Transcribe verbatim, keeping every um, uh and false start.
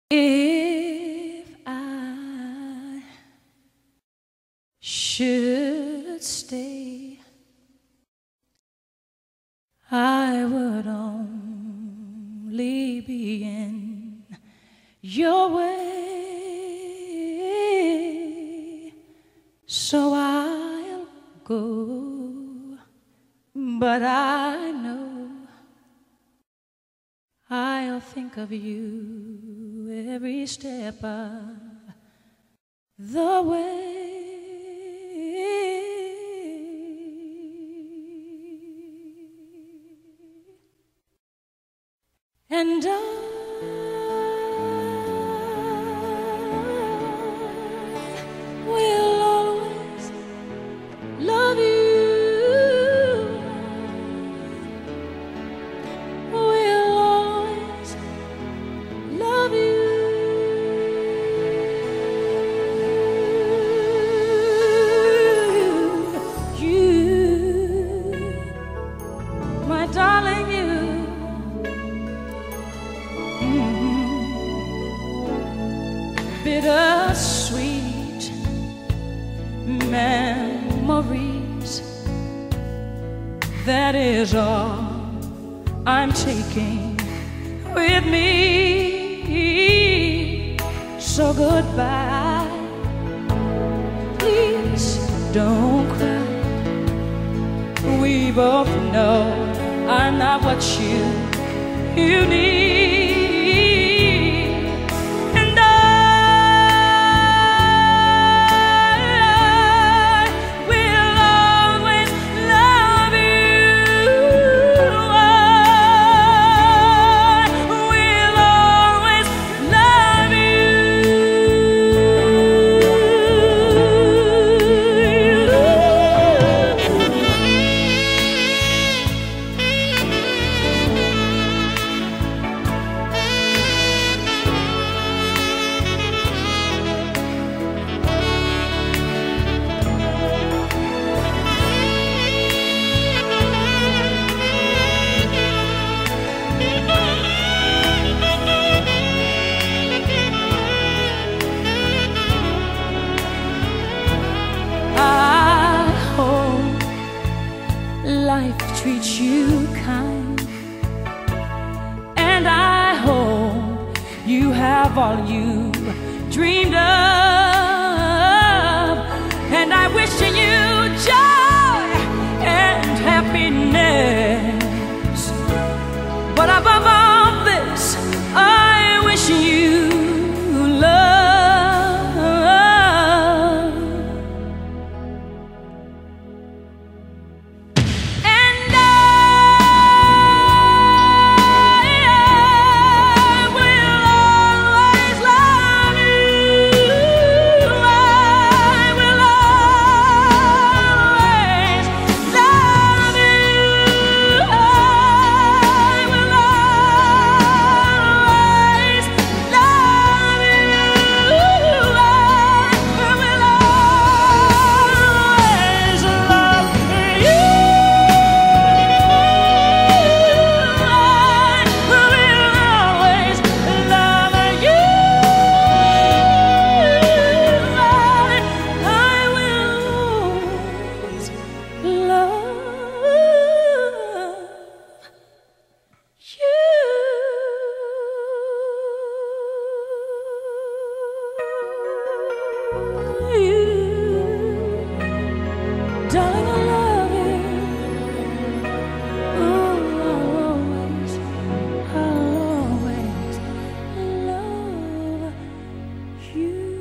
If I should stay, I would only be in your way, so I'll go, but I know I'll think of you every step of the way. And I will always love you. Will always love you. You, my darling, you. Bittersweet memories, that is all I'm taking with me. So goodbye, please don't cry. We both know I'm not what you, you need. Life treats you kind, and I hope you have all you dreamed of, and I wish you joy and happiness. But above all this, I wish you love. Darling, I love you. Ooh, I'll always, I'll always love you.